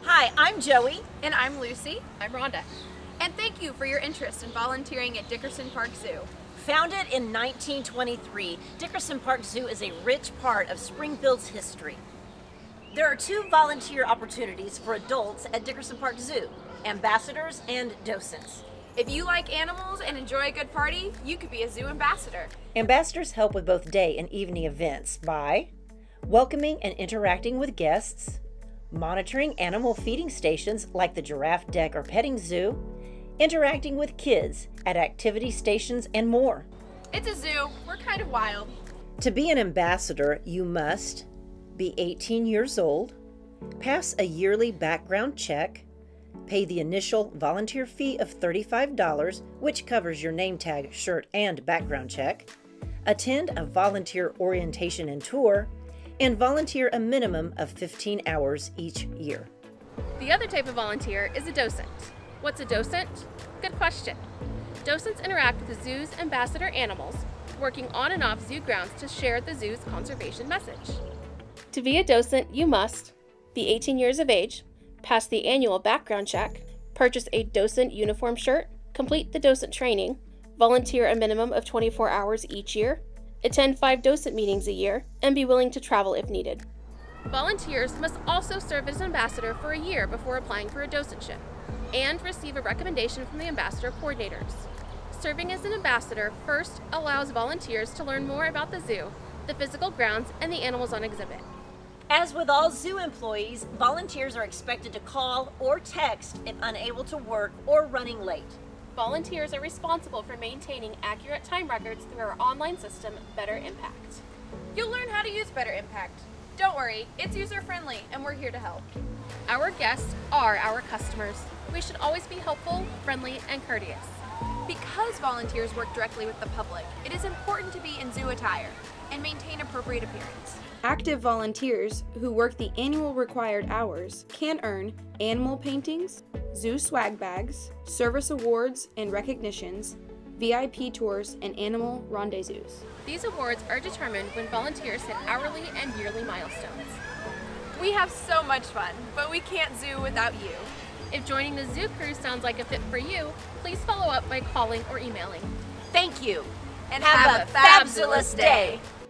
Hi, I'm Joey. And I'm Lucy. I'm Rhonda. And thank you for your interest in volunteering at Dickerson Park Zoo. Founded in 1923, Dickerson Park Zoo is a rich part of Springfield's history. There are 2 volunteer opportunities for adults at Dickerson Park Zoo, ambassadors and docents. If you like animals and enjoy a good party, you could be a zoo ambassador. Ambassadors help with both day and evening events by welcoming and interacting with guests, monitoring animal feeding stations like the giraffe deck or petting zoo, interacting with kids at activity stations, and more. It's a zoo. We're kind of wild. To be an ambassador, you must be 18 years old, pass a yearly background check, pay the initial volunteer fee of $35, which covers your name tag, shirt, and background check, attend a volunteer orientation and tour, and volunteer a minimum of 15 hours each year. The other type of volunteer is a docent. What's a docent? Good question. Docents interact with the zoo's ambassador animals, working on and off zoo grounds to share the zoo's conservation message. To be a docent, you must be 18 years of age, pass the annual background check, purchase a docent uniform shirt, complete the docent training, volunteer a minimum of 24 hours each year, attend 5 docent meetings a year, and be willing to travel if needed. Volunteers must also serve as an ambassador for a year before applying for a docentship, and receive a recommendation from the ambassador coordinators. Serving as an ambassador first allows volunteers to learn more about the zoo, the physical grounds, and the animals on exhibit. As with all zoo employees, volunteers are expected to call or text if unable to work or running late. Volunteers are responsible for maintaining accurate time records through our online system, Better Impact. You'll learn how to use Better Impact. Don't worry, it's user-friendly, and we're here to help. Our guests are our customers. We should always be helpful, friendly, and courteous. Because volunteers work directly with the public, it is important to be in zoo attire and maintain appropriate appearance. Active volunteers who work the annual required hours can earn animal paintings, zoo swag bags, service awards and recognitions, VIP tours, and animal rendezvous. These awards are determined when volunteers hit hourly and yearly milestones. We have so much fun, but we can't zoo without you. If joining the zoo crew sounds like a fit for you, please follow up by calling or emailing. Thank you, And have a fabulous day.